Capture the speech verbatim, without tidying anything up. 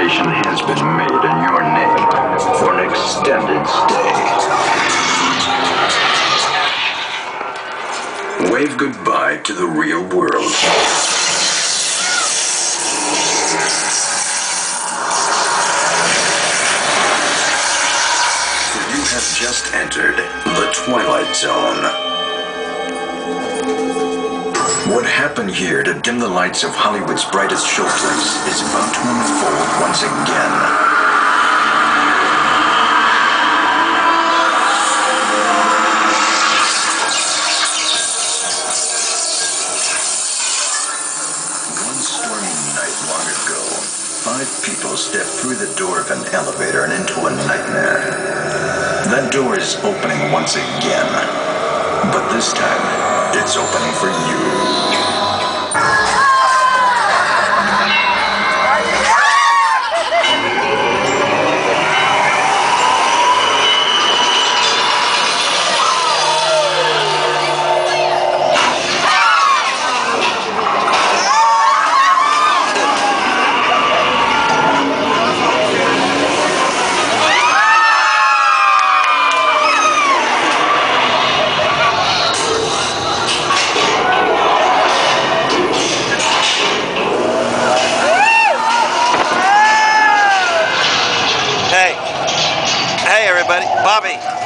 reservation has been made in your name for an extended stay. Wave goodbye to the real world. For you have just entered the Twilight Zone. What happened here to dim the lights of Hollywood's brightest showplace is about to unfold once again. One stormy night long ago, five people stepped through the door of an elevator and into a nightmare. That door is opening once again, but this time, it's opening for you. Hey, hey everybody, Bobby.